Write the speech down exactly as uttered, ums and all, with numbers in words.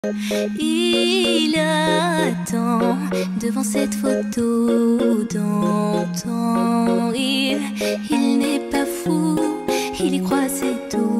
Il attend devant cette photo d'antan. Il, il n'est pas fou, il y croit, c'est tout.